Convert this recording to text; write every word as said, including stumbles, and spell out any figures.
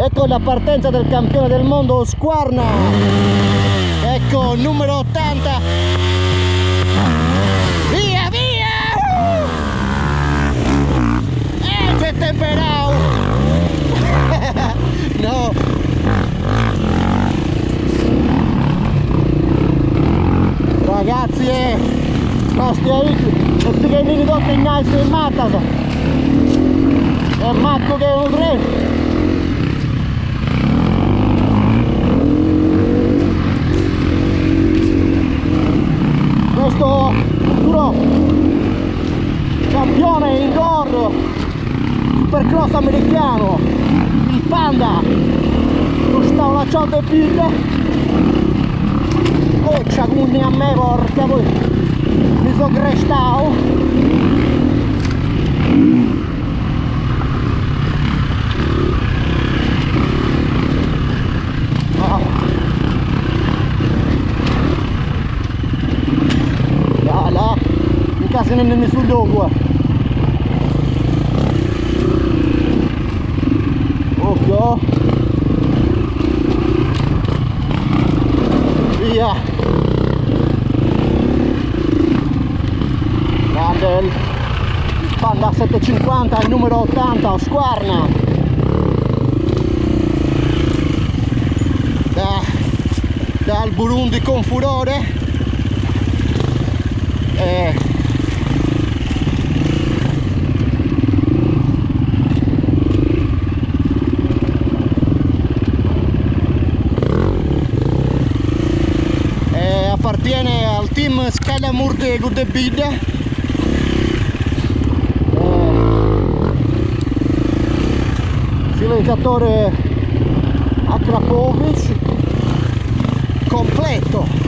Ecco la partenza del campione del mondo Husqvarna. Ecco numero ottanta. Via via! Eh, c'è temperau! No! Ragazzi, eh! Nostri amici, questi che mi ridotte in alto in matta, è matto che è un tre. Questo futuro campione indoor supercross americano, il Panda, lo sta lasciando più. Oh, c'è a me, porca voi, mi sono crestato. Oh. Là, là, mica se ne è nessun dopo. Occhio. Via. Grande il Panda settecentocinquanta, il numero ottanta, Husqvarna. Da, dal Burundi con furore. Eh, eh, appartiene al team Scalamurde Gudebid. Eh, silenziatore Akrapovic completo.